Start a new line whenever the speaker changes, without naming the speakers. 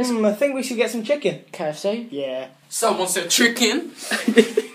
I think we should get some chicken.
KFC?
Yeah.
Someone said chicken.